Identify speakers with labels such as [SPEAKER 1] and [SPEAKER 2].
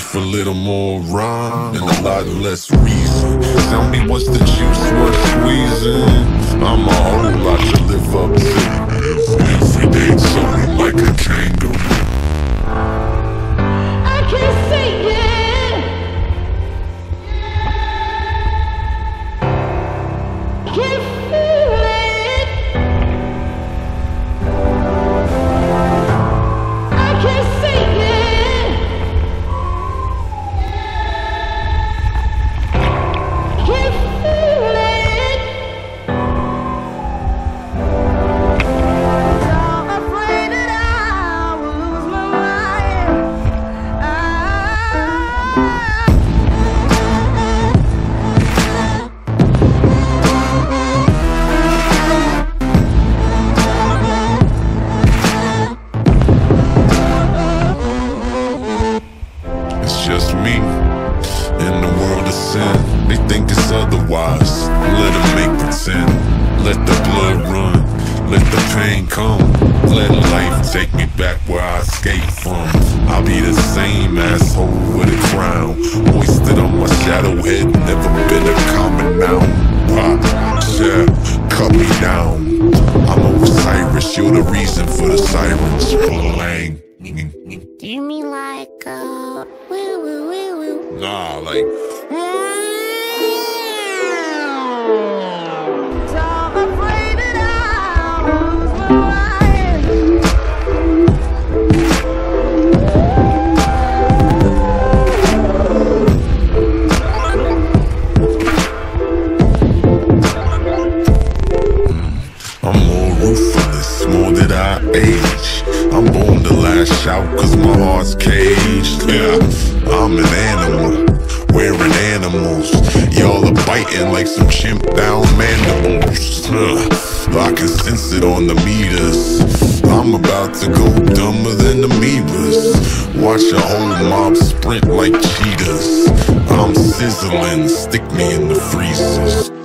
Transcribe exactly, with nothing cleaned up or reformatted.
[SPEAKER 1] life a little more rhyme and a lot less reason. Tell me what's the juice worth squeezing? I'm a whole lot to live up to. Every day something like a kangaroo.
[SPEAKER 2] I can't say it. Can't feel it. I can't say it. Can't feel it. So afraid that I will lose my mind.
[SPEAKER 1] It's just me in the world of sin. They think it's otherwise. Let them make pretend. Let the blood run. Let the pain come. Let life take me back where I escaped from. I'll be the same asshole with a crown, hoisted on my shadow head. Never been a common noun. Pop, yeah, cut me down. I'm Osiris. You're the reason for the sirens. Bang.
[SPEAKER 2] Do you mean like, uh, woo woo woo woo?
[SPEAKER 1] Nah, like.
[SPEAKER 2] So afraid that I will lose my mind.
[SPEAKER 1] I'm more ruthless, more that I age. I'm born to lash out cause my heart's caged. Yeah, I'm an animal, wearing animals. Y'all are biting like some chimp down mandibles. Ugh, I can sense it on the meters. I'm about to go dumber than amoebas. Watch a whole mob sprint like cheetahs. I'm sizzling, stick me in the freezers.